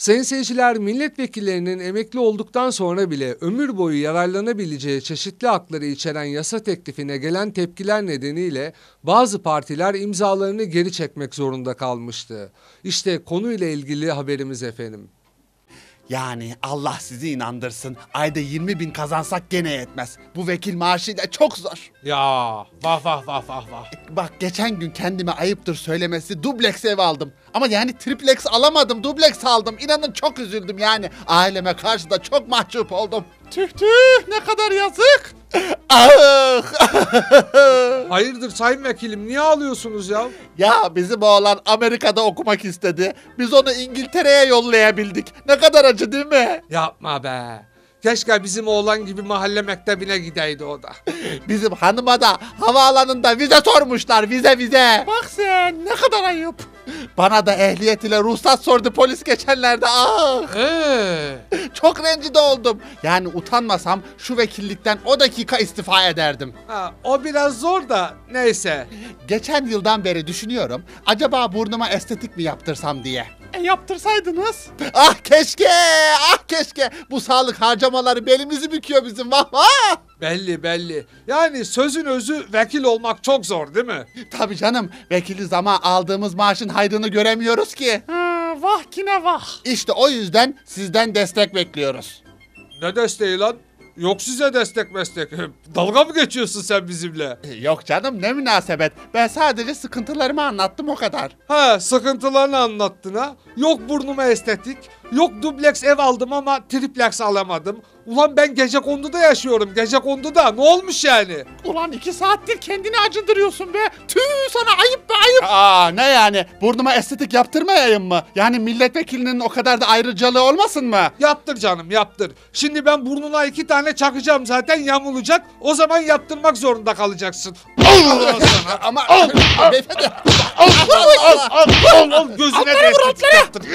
Sayın seyirciler, milletvekillerinin emekli olduktan sonra bile ömür boyu yararlanabileceği çeşitli hakları içeren yasa teklifine gelen tepkiler nedeniyle bazı partiler imzalarını geri çekmek zorunda kalmıştı. İşte konuyla ilgili haberimiz efendim. Yani Allah sizi inandırsın. Ayda 20.000 kazansak gene yetmez. Bu vekil maaşıyla çok zor. Ya vah vah vah vah vah. Bak geçen gün kendime ayıptır söylemesi dubleks ev aldım. Ama yani triplex alamadım, dubleks aldım. İnanın çok üzüldüm yani. Aileme karşı da çok mahcup oldum. Tüh tüh, ne kadar yazık. Ah! Hayırdır sayın vekilim, niye ağlıyorsunuz ya? Ya bizim oğlan Amerika'da okumak istedi. Biz onu İngiltere'ye yollayabildik. Ne kadar acı değil mi? Yapma be. Keşke bizim oğlan gibi mahalle mektebine gideydi o da. Bizim hanıma da havaalanında vize sormuşlar, vize. Bak sen, ne kadar ayıp. Bana da ehliyet ile ruhsat sordu polis geçenlerde. Ah! Çok rencide oldum. Yani utanmasam şu vekillikten o dakika istifa ederdim. O biraz zor da neyse. Geçen yıldan beri düşünüyorum. Acaba burnuma estetik mi yaptırsam diye. Yaptırsaydınız. Ah keşke. Bu sağlık harcamaları belimizi büküyor bizim. Vah vah. Belli. Yani sözün özü vekil olmak çok zor değil mi? Tabii canım. Vekiliz ama aldığımız maaşın hayrını göremiyoruz ki. Vah kine vah. İşte o yüzden sizden destek bekliyoruz. Ne desteği lan? Yok size destek meslek. Dalga mı geçiyorsun sen bizimle? Yok canım, ne münasebet. Ben sadece sıkıntılarımı anlattım, o kadar. Sıkıntılarını anlattın ha. Yok burnuma estetik. Yok dubleks ev aldım ama triplex alamadım. Ulan ben gecekonduda yaşıyorum. Gecekonduda ne olmuş yani? Ulan 2 saattir kendini acındırıyorsun be. Tüh sana, ayıp be ayıp. Ne yani? Burnuma estetik yaptırmayayım mı? Yani milletvekilinin o kadar da ayrıcalığı olmasın mı? Yaptır canım yaptır. Şimdi ben burnuna 2 tane çakacağım zaten, yamulacak. O zaman yaptırmak zorunda kalacaksın. Ama beyefendi. Al gözüne de estetik yaptır.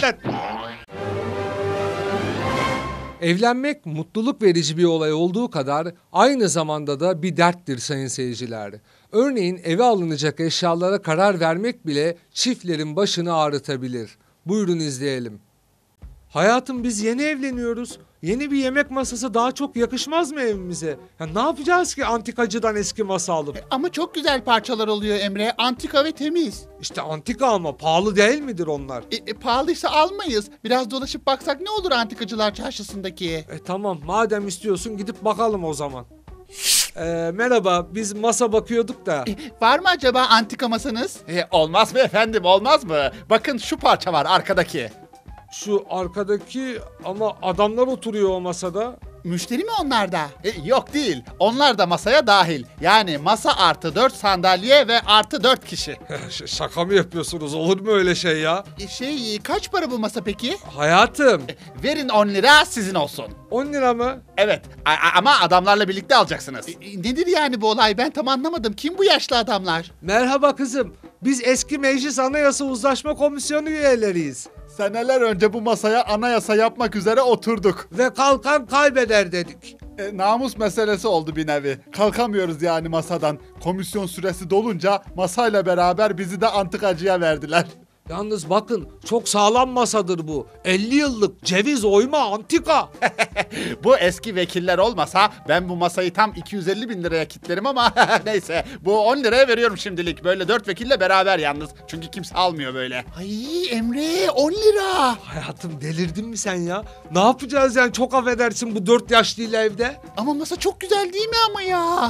Evlenmek mutluluk verici bir olay olduğu kadar aynı zamanda da bir derttir sayın seyirciler. Örneğin eve alınacak eşyalara karar vermek bile çiftlerin başını ağrıtabilir. Buyurun izleyelim. Hayatım, biz yeni evleniyoruz. Yeni bir yemek masası daha çok yakışmaz mı evimize? Ya ne yapacağız ki antikacıdan eski masa alıp? Ama çok güzel parçalar oluyor Emre. Antika ve temiz. İşte antika ama pahalı değil midir onlar? Pahalıysa almayız. Biraz dolaşıp baksak ne olur antikacılar çarşısındaki? Tamam, madem istiyorsun gidip bakalım o zaman. Merhaba, biz masa bakıyorduk da. Var mı acaba antika masanız? Olmaz mı efendim, olmaz mı? Bakın şu parça var arkadaki. Şu arkadaki ama adamlar oturuyor o masada. Müşteri mi onlar da? Yok değil. Onlar da masaya dahil. Yani masa artı 4 sandalye ve artı 4 kişi. Şaka mı yapıyorsunuz? Olur mu öyle şey ya? Kaç para bu masa peki? Hayatım. Verin 10 lira sizin olsun. 10 lira mı? Evet ama adamlarla birlikte alacaksınız. Nedir yani bu olay? Ben tam anlamadım. Kim bu yaşlı adamlar? Merhaba kızım. Biz eski Meclis Anayasa Uzlaşma Komisyonu üyeleriyiz. Seneler önce bu masaya anayasa yapmak üzere oturduk. Ve kalkan kaybeder dedik. Namus meselesi oldu bir nevi. Kalkamıyoruz yani masadan. Komisyon süresi dolunca masayla beraber bizi de antikacıya verdiler. Yalnız bakın, çok sağlam masadır bu. 50 yıllık ceviz oyma antika. Bu eski vekiller olmasa ben bu masayı tam 250.000 liraya kitlerim ama neyse. Bu 10 liraya veriyorum şimdilik. Böyle 4 vekille beraber yalnız. Çünkü kimse almıyor böyle. Ay Emre, 10 lira. Hayatım, delirdin mi sen ya? Ne yapacağız yani, çok affedersin bu 4 yaşlıyla evde? Ama masa çok güzel değil mi ama ya?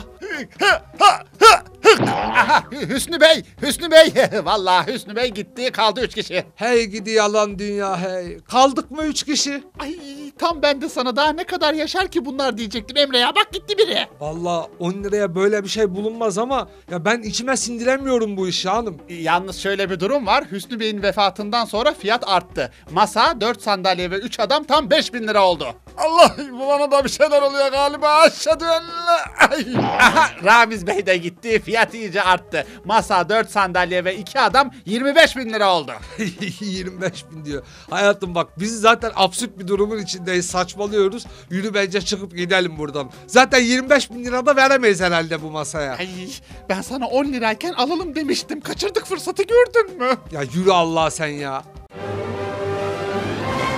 Aha, Hüsnü Bey. Vallahi Hüsnü Bey gitti, kaldı 3 kişi. Hey gidi yalan dünya hey. Kaldık mı 3 kişi? Ay tam ben de sana daha ne kadar yaşar ki bunlar diyecektim Emre ya, bak gitti biri. Vallahi 10 liraya böyle bir şey bulunmaz ama ya ben içime sindiremiyorum bu işi hanım. Yalnız şöyle bir durum var. Hüsnü Bey'in vefatından sonra fiyat arttı. Masa, 4 sandalye ve 3 adam tam 5.000 lira oldu. Allah, bu bana da bir şeyler oluyor galiba. Aşağı Aha, Ramiz Bey de gitti. Fiyat iyice arttı. Masa, 4 sandalye ve 2 adam 25.000 lira oldu. 25.000 diyor. Hayatım bak, biz zaten absürt bir durumun içindeyiz, saçmalıyoruz. Yürü bence çıkıp gidelim buradan. Zaten 25.000 lira da veremeyiz herhalde bu masaya. Ay, ben sana 10 lirayken alalım demiştim. Kaçırdık fırsatı, gördün mü? Ya yürü Allah sen ya.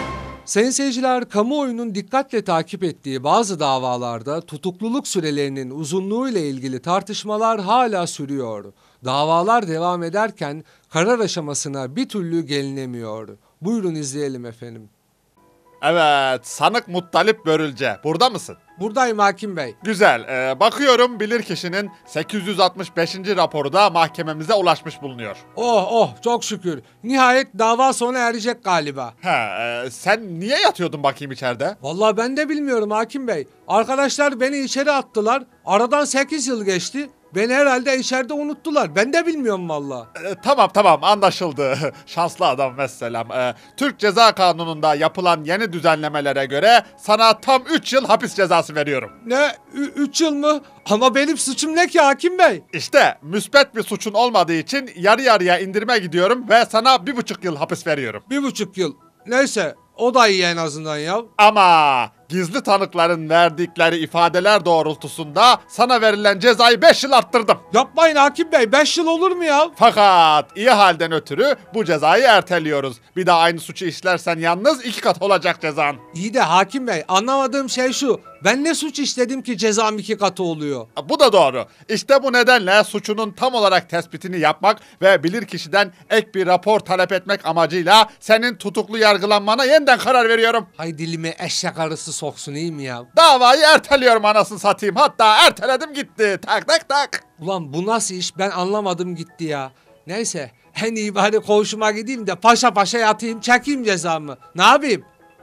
Sayın seyirciler, kamuoyunun dikkatle takip ettiği bazı davalarda tutukluluk sürelerinin uzunluğu ile ilgili tartışmalar hala sürüyor. Davalar devam ederken karar aşamasına bir türlü gelinemiyor. Buyurun izleyelim efendim. Evet, sanık Muttalip Börülce. Burada mısın? Buradayım hakim bey. Güzel. Bakıyorum bilirkişinin 865. raporu da mahkememize ulaşmış bulunuyor. Oh çok şükür. Nihayet dava sona erecek galiba. Sen niye yatıyordun bakayım içeride? Vallahi ben de bilmiyorum hakim bey. Arkadaşlar beni içeri attılar. Aradan 8 yıl geçti. Beni herhalde içeride unuttular. Ben de bilmiyorum vallahi. Tamam anlaşıldı. Şanslı adam vesselam. Türk Ceza Kanunu'nda yapılan yeni düzenlemelere göre sana tam 3 yıl hapis cezası veriyorum. Ne? 3 yıl mı? Ama benim suçum ne ki hakim bey? İşte müspet bir suçun olmadığı için yarı yarıya indirime gidiyorum ve sana 1,5 yıl hapis veriyorum. 1,5 yıl. Neyse o da iyi en azından ya. Ama gizli tanıkların verdikleri ifadeler doğrultusunda sana verilen cezayı 5 yıl arttırdım. Yapmayın hakim bey, 5 yıl olur mu ya? Fakat iyi halden ötürü bu cezayı erteliyoruz. Bir daha aynı suçu işlersen yalnız 2 kat olacak cezan. İyi de hakim bey, anlamadığım şey şu. Ben ne suç işledim ki cezam 2 katı oluyor? Bu da doğru. İşte bu nedenle suçunun tam olarak tespitini yapmak ve bilirkişiden ek bir rapor talep etmek amacıyla senin tutuklu yargılanmana yeniden karar veriyorum. Hay dilime eşek arısı soksun, iyi mi ya? Davayı erteliyorum anasını satayım. Hatta erteledim gitti. Tak. Ulan bu nasıl iş, ben anlamadım gitti ya. Neyse en iyi bari koğuşuma gideyim de paşa paşa yatayım, çekeyim cezamı. Ne yapayım?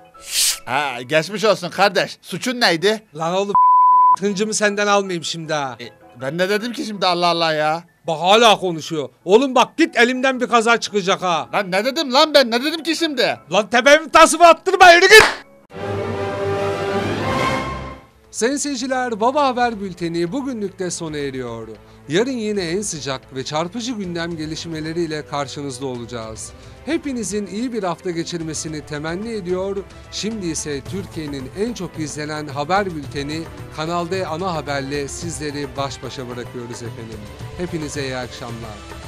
Geçmiş olsun kardeş. Suçun neydi? Lan oğlum hıncımı senden almayayım şimdi ha. Ben ne dedim ki şimdi Allah Allah ya? Bak hala konuşuyor. Oğlum bak git, elimden bir kaza çıkacak ha. Lan ne dedim lan ben? Ne dedim ki şimdi? Lan tepemin tasımı attırma, yürü git. Sayın seyirciler, Baba Haber Bülteni bugünlük de sona eriyor. Yarın yine en sıcak ve çarpıcı gündem gelişmeleriyle karşınızda olacağız. Hepinizin iyi bir hafta geçirmesini temenni ediyor. Şimdi ise Türkiye'nin en çok izlenen haber bülteni Kanal D ana haberle sizleri baş başa bırakıyoruz efendim. Hepinize iyi akşamlar.